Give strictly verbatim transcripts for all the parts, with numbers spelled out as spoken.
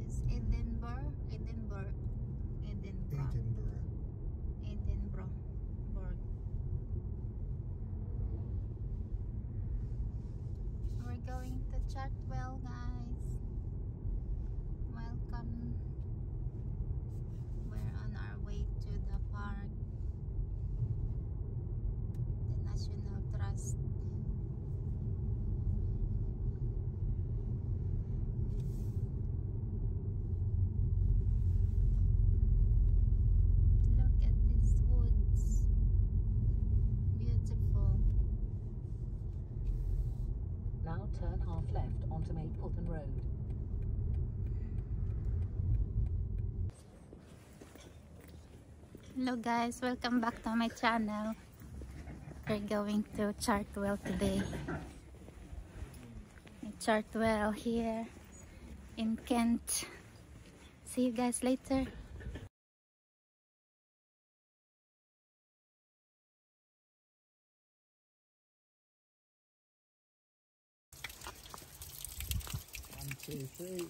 is Edinburgh, Edinburgh, Edinburgh, Edinburgh. Edinburgh. Burgh. We're going to Chartwell, guys. Welcome. We're on our way to the park, the National Trust. Look at these woods. Beautiful. Now turn half left onto Mapleton Road. Hello guys, welcome back to my channel. We're going to Chartwell today. Chartwell here in Kent. See you guys later. One, two, three.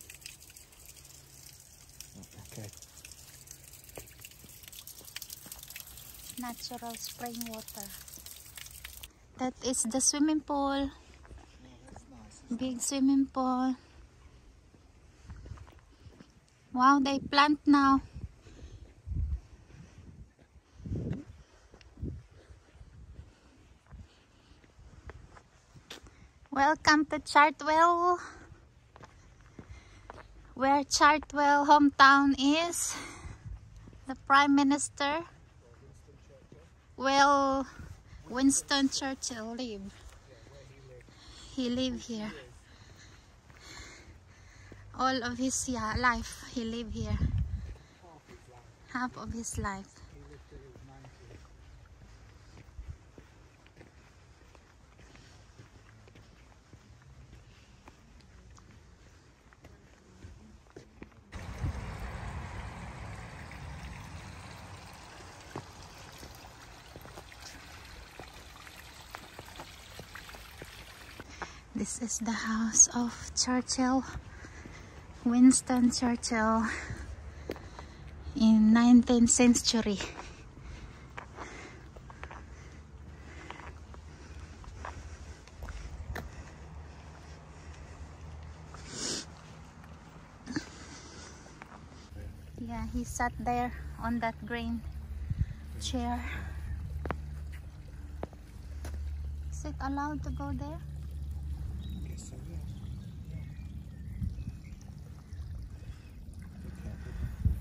Oh, okay. Natural spring water. That is the swimming pool. Yeah, that's nice. Big swimming pool. Wow, they plant now. Welcome to Chartwell, where Chartwell hometown is. The Prime Minister, well, Winston Churchill lived. He lived here. All of his yeah, life, he lived here. Half of his life. He lived till he was ninety. This is the house of Churchill, Winston Churchill, in nineteenth century. Yeah, he sat there on that green chair. Is it allowed to go there? I guess so, yeah. Yeah. Be careful.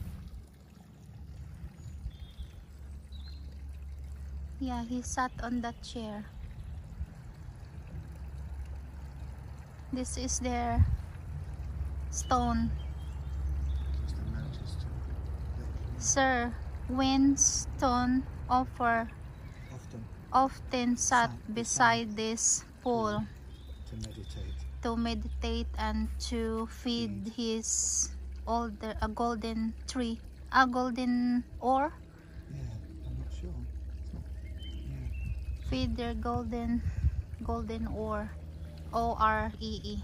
Yeah, he sat on that chair. This is their stone. Just a notice to let Sir Winston offer often often sat Sat beside this pool to meditate. to meditate and to feed his older a golden tree, a golden ore, Yeah, I'm not sure. It's not, yeah. feed their golden golden ore, O R E E.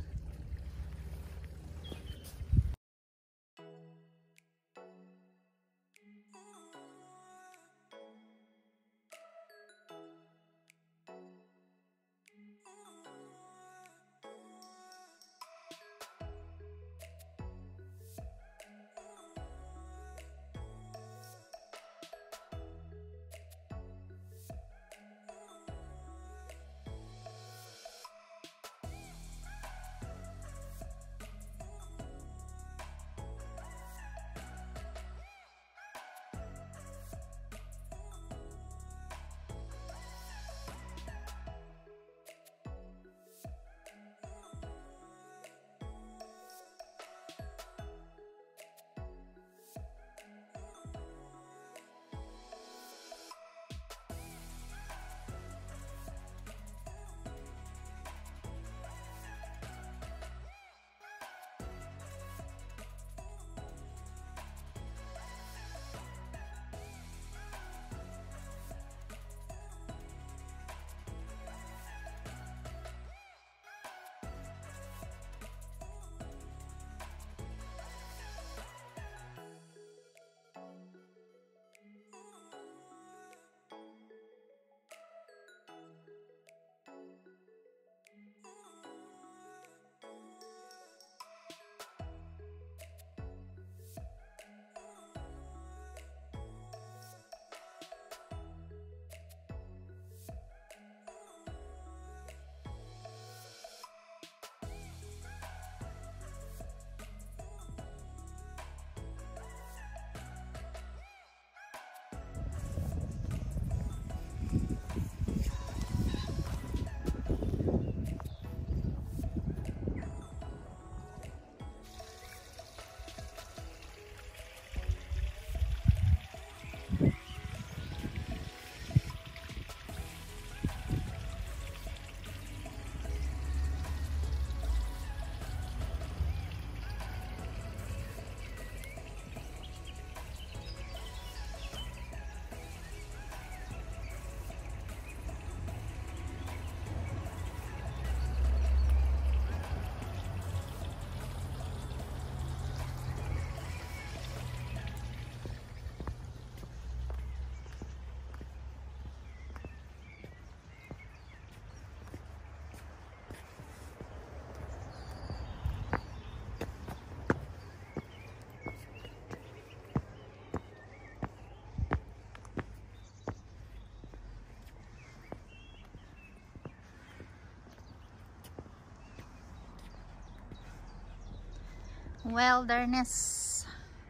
wilderness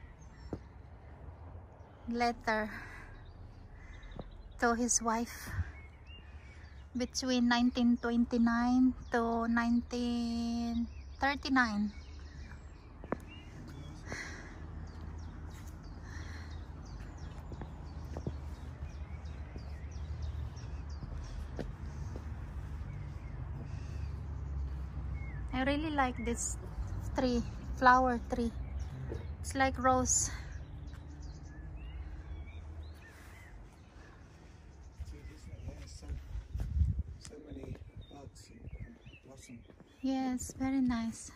letter to his wife between nineteen twenty-nine to nineteen thirty-nine. I really like this tree, flower tree. It's like rose. See, isn't it nice? So, so many buds and blossom. Yes, very nice.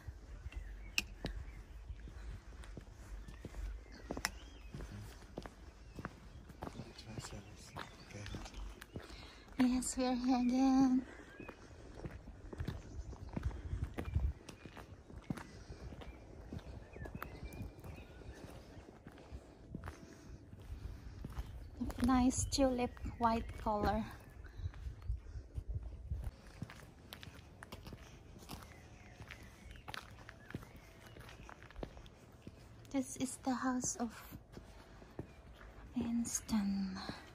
Okay. Yes, we are here again. Nice tulip white color. This is the house of Winston.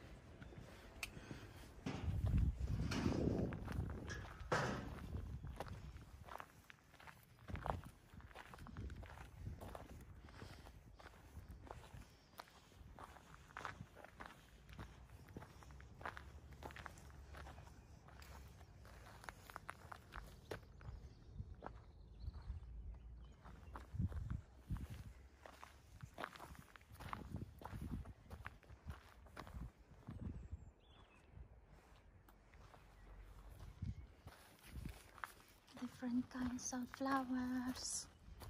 Different kinds of flowers.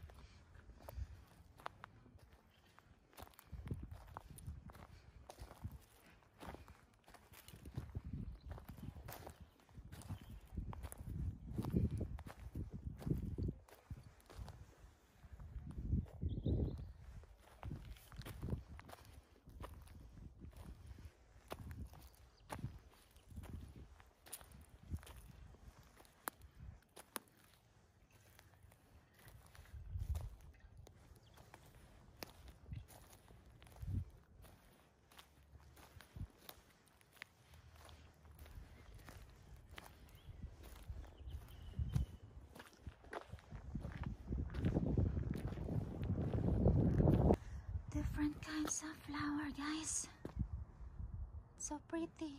Different kinds of flower, guys. So pretty.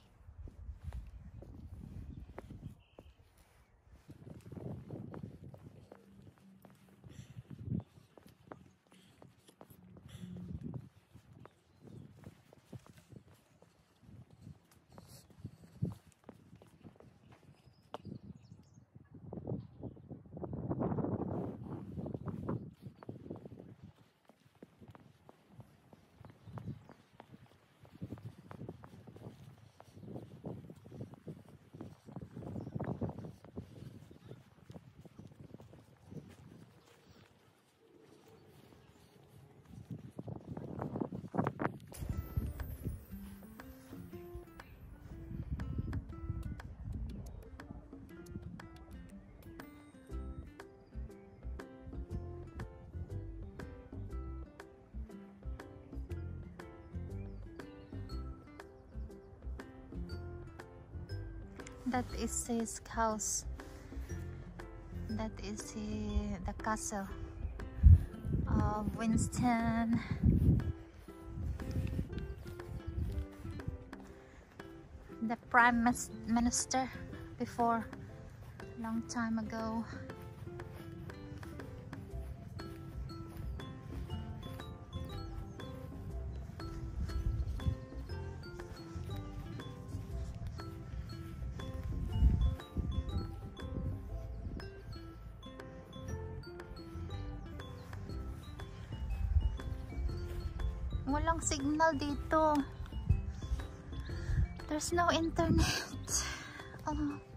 That is his house. That is he, the castle of Winston. The prime minister before, long time ago. Walang signal dito. There's no internet. Oh.